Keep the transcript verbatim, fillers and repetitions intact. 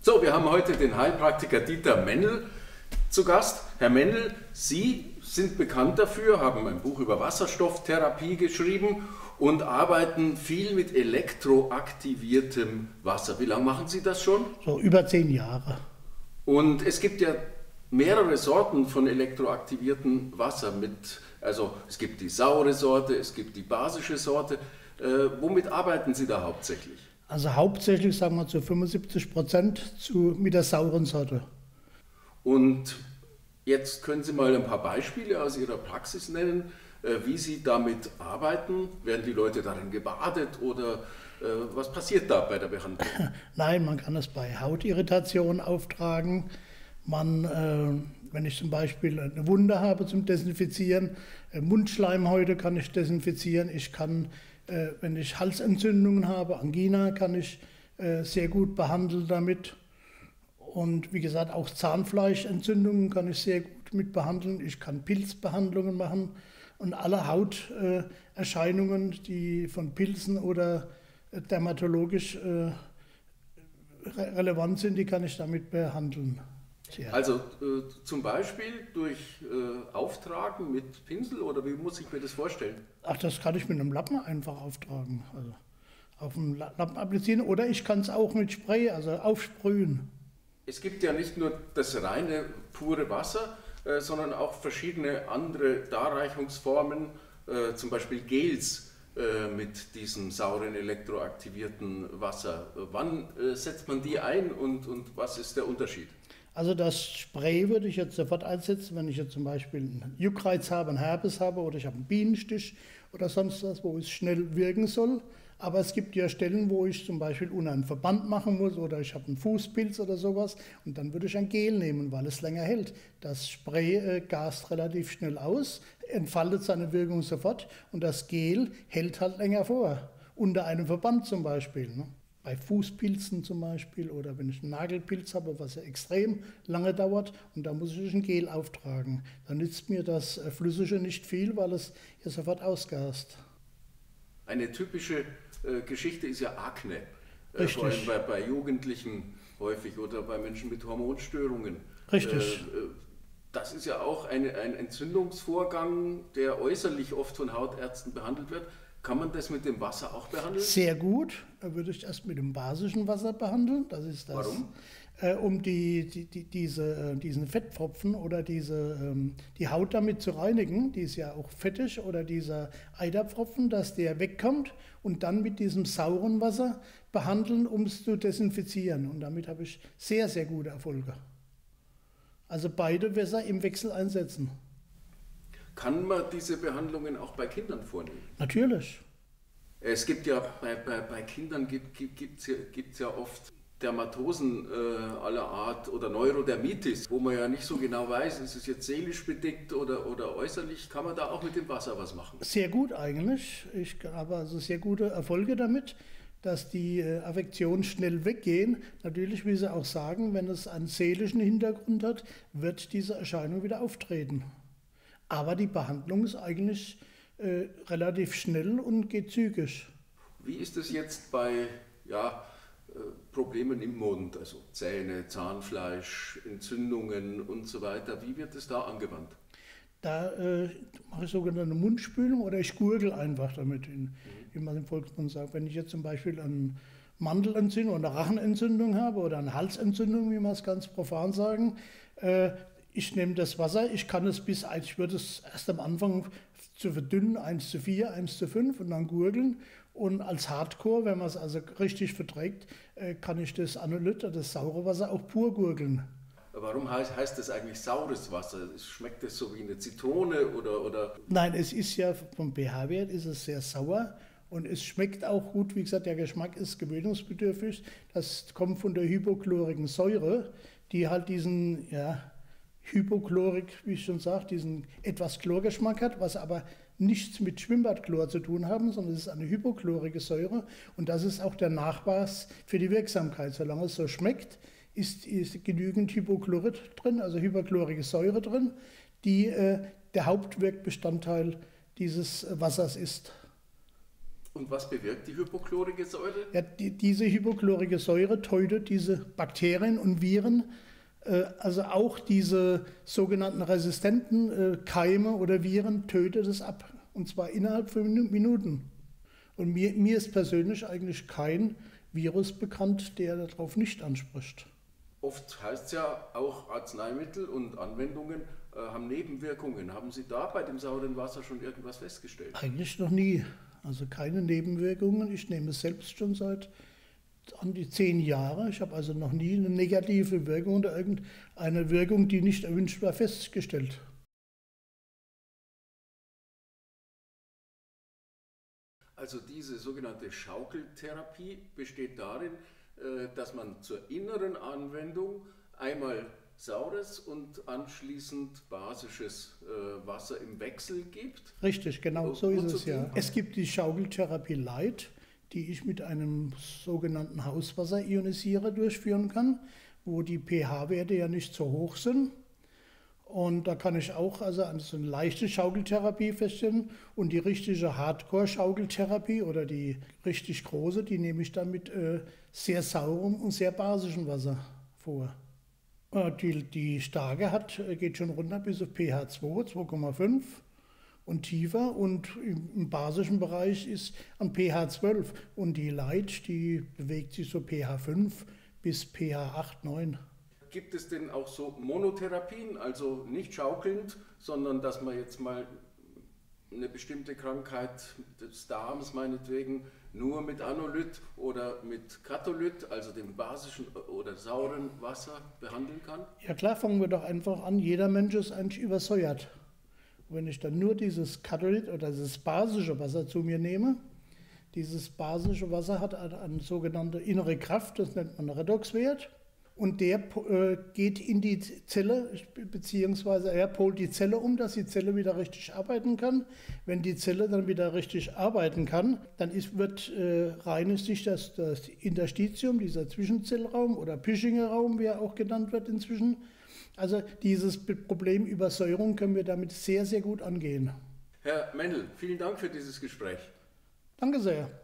So, wir haben heute den Heilpraktiker Dieter Mennel zu Gast. Herr Mennel, Sie sind bekannt dafür, haben ein Buch über Wasserstofftherapie geschrieben und arbeiten viel mit elektroaktiviertem Wasser. Wie lange machen Sie das schon? So über zehn Jahre. Und es gibt ja mehrere Sorten von elektroaktiviertem Wasser. Mit, also es gibt die saure Sorte, es gibt die basische Sorte. Äh, womit arbeiten Sie da hauptsächlich? Also hauptsächlich, sagen wir, zu fünfundsiebzig Prozent zu, mit der sauren Sorte. Und jetzt können Sie mal ein paar Beispiele aus Ihrer Praxis nennen, wie Sie damit arbeiten. Werden die Leute darin gebadet oder äh, was passiert da bei der Behandlung? Nein, man kann es bei Hautirritationen auftragen. Man, äh, wenn ich zum Beispiel eine Wunde habe zum Desinfizieren, äh, Mundschleimhäute kann ich desinfizieren. Ich kann, äh, wenn ich Halsentzündungen habe, Angina, kann ich äh, sehr gut behandeln damit. Und wie gesagt, auch Zahnfleischentzündungen kann ich sehr gut mit behandeln. Ich kann Pilzbehandlungen machen. Und alle Hauterscheinungen, äh, die von Pilzen oder äh, dermatologisch äh, re relevant sind, die kann ich damit behandeln. Ja. Also äh, zum Beispiel durch äh, Auftragen mit Pinsel oder wie muss ich mir das vorstellen? Ach, das kann ich mit einem Lappen einfach auftragen. Also auf dem Lappen applizieren oder ich kann es auch mit Spray, also aufsprühen. Es gibt ja nicht nur das reine, pure Wasser, äh, sondern auch verschiedene andere Darreichungsformen, äh, zum Beispiel Gels äh, mit diesem sauren elektroaktivierten Wasser. Wann äh, setzt man die ein und, und was ist der Unterschied? Also das Spray würde ich jetzt sofort einsetzen, wenn ich jetzt zum Beispiel einen Juckreiz habe, einen Herpes habe oder ich habe einen Bienenstich oder sonst was, wo es schnell wirken soll. Aber es gibt ja Stellen, wo ich zum Beispiel unter einen Verband machen muss oder ich habe einen Fußpilz oder sowas und dann würde ich ein Gel nehmen, weil es länger hält. Das Spray äh, gast relativ schnell aus, entfaltet seine Wirkung sofort und das Gel hält halt länger vor, unter einem Verband zum Beispiel. Ne? Bei Fußpilzen zum Beispiel oder wenn ich einen Nagelpilz habe, was ja extrem lange dauert und da muss ich ein Gel auftragen. Dann nützt mir das äh, Flüssige nicht viel, weil es ja sofort ausgast. Eine typische äh, Geschichte ist ja Akne, äh, Richtig. vor allem bei, bei Jugendlichen häufig oder bei Menschen mit Hormonstörungen. Richtig. Äh, das ist ja auch eine, ein Entzündungsvorgang, der äußerlich oft von Hautärzten behandelt wird. Kann man das mit dem Wasser auch behandeln? Sehr gut. Da würde ich erst mit dem basischen Wasser behandeln. Das ist das. Warum? Äh, um die, die, die, diese, äh, diesen Fettpfropfen oder diese, ähm, die Haut damit zu reinigen, die ist ja auch fettig, oder dieser Eiterpfropfen, dass der wegkommt und dann mit diesem sauren Wasser behandeln, um es zu desinfizieren. Und damit habe ich sehr, sehr gute Erfolge. Also beide Wässer im Wechsel einsetzen. Kann man diese Behandlungen auch bei Kindern vornehmen? Natürlich. Es gibt ja, bei, bei, bei Kindern gibt es gibt, gibt's ja oft Dermatosen äh, aller Art oder Neurodermitis, wo man ja nicht so genau weiß, ist es jetzt seelisch bedingt oder, oder äußerlich. Kann man da auch mit dem Wasser was machen? Sehr gut eigentlich. Ich habe also sehr gute Erfolge damit, dass die äh, Affektionen schnell weggehen. Natürlich, wie Sie auch sagen, wenn es einen seelischen Hintergrund hat, wird diese Erscheinung wieder auftreten. Aber die Behandlung ist eigentlich äh, relativ schnell und geht zügig. Wie ist es jetzt bei ja, äh, Problemen im Mund, also Zähne, Zahnfleisch, Entzündungen und so weiter? Wie wird es da angewandt? Da äh, mache ich sogenannte Mundspülung oder ich gurgel einfach damit, in, mhm. wie man im Volksmund sagt. Wenn ich jetzt zum Beispiel eine Mandelentzündung oder eine Rachenentzündung habe oder eine Halsentzündung, wie man es ganz profan sagen, äh, ich nehme das Wasser, ich kann es bis, ich würde es erst am Anfang zu verdünnen, eins zu vier, eins zu fünf und dann gurgeln. Und als Hardcore, wenn man es also richtig verträgt, kann ich das Anolyt, das saure Wasser, auch pur gurgeln. Warum heißt, heißt das eigentlich saures Wasser? Schmeckt das so wie eine Zitrone oder, oder? Nein, es ist ja vom pH-Wert ist es sehr sauer. Und es schmeckt auch gut, wie gesagt, der Geschmack ist gewöhnungsbedürftig. Das kommt von der hypochlorigen Säure, die halt diesen, ja, Hypochlorik, wie ich schon sage, diesen etwas Chlorgeschmack hat, was aber nichts mit Schwimmbadchlor zu tun haben, sondern es ist eine hypochlorige Säure und das ist auch der Nachweis für die Wirksamkeit. Solange es so schmeckt, ist, ist genügend Hypochlorid drin, also hypochlorige Säure drin, die äh, der Hauptwirkbestandteil dieses Wassers ist. Und was bewirkt die hypochlorige Säure? Ja, die, diese hypochlorige Säure tötet diese Bakterien und Viren, äh, also auch diese sogenannten resistenten äh, Keime oder Viren tötet es ab. Und zwar innerhalb von Minuten. Und mir, mir ist persönlich eigentlich kein Virus bekannt, der darauf nicht anspricht. Oft heißt es ja auch, Arzneimittel und Anwendungen äh, haben Nebenwirkungen. Haben Sie da bei dem sauren Wasser schon irgendwas festgestellt? Eigentlich noch nie. Also keine Nebenwirkungen. Ich nehme es selbst schon seit an die zehn Jahre. Ich habe also noch nie eine negative Wirkung oder irgendeine Wirkung, die nicht erwünscht war, festgestellt. Also diese sogenannte Schaukeltherapie besteht darin, dass man zur inneren Anwendung einmal saures und anschließend basisches Wasser im Wechsel gibt. Richtig, genau so ist es ja. Es gibt die Schaukeltherapie Light, die ich mit einem sogenannten Hauswasser-Ionisierer durchführen kann, wo die pH-Werte ja nicht so hoch sind. Und da kann ich auch also so eine leichte Schaukeltherapie feststellen und die richtige Hardcore-Schaukeltherapie oder die richtig große, die nehme ich dann mit äh, sehr saurem und sehr basischem Wasser vor. Äh, die, die starke hat, geht schon runter bis auf pH zwei, zwei Komma fünf und tiefer und im, im basischen Bereich ist an pH zwölf und die Light, die bewegt sich so pH fünf bis pH acht, neun. Gibt es denn auch so Monotherapien, also nicht schaukelnd, sondern dass man jetzt mal eine bestimmte Krankheit des Darms meinetwegen nur mit Anolyt oder mit Katholyt, also dem basischen oder sauren Wasser behandeln kann? Ja klar, fangen wir doch einfach an. Jeder Mensch ist eigentlich übersäuert. Wenn ich dann nur dieses Katholyt oder dieses basische Wasser zu mir nehme, dieses basische Wasser hat eine sogenannte innere Kraft, das nennt man Redoxwert. Und der äh, geht in die Zelle, beziehungsweise er polt die Zelle um, dass die Zelle wieder richtig arbeiten kann. Wenn die Zelle dann wieder richtig arbeiten kann, dann ist, wird, äh, reinigt sich das, das Interstitium, dieser Zwischenzellraum oder Pischinger Raum, wie er auch genannt wird inzwischen. Also dieses Problem Übersäuerung können wir damit sehr, sehr gut angehen. Herr Mendel, vielen Dank für dieses Gespräch. Danke sehr.